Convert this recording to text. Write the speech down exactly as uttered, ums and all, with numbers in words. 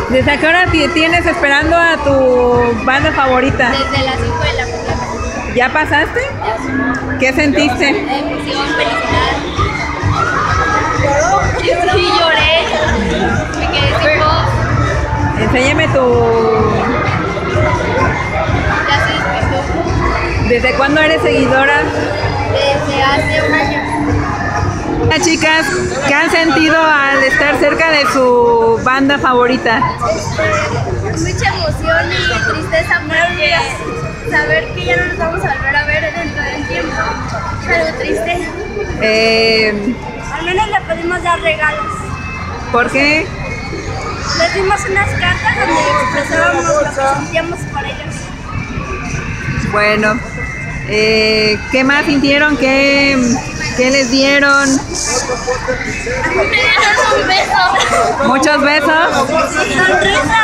¿Desde a qué hora tienes esperando a tu banda favorita? Desde las cinco de la mañana. ¿Ya pasaste? Ya. ¿Qué sentiste? Emoción, felicidad. Sí, lloré. Me quedé sin voz. Enséñame tu... Ya se despertó. ¿Desde cuándo eres seguidora? Desde hace un año. Hola chicas, ¿qué han sentido al estar cerca de su banda favorita? Mucha emoción y tristeza porque saber que ya no nos vamos a volver a ver dentro del tiempo es algo triste. Eh, Al menos le pudimos dar regalos. ¿Por qué? Les dimos unas cartas donde expresábamos lo que sentíamos por ellos. Bueno, eh, ¿qué más sintieron? ¿Qué, qué les dieron? Me dieron un beso. ¿Muchos besos? Sonrisa.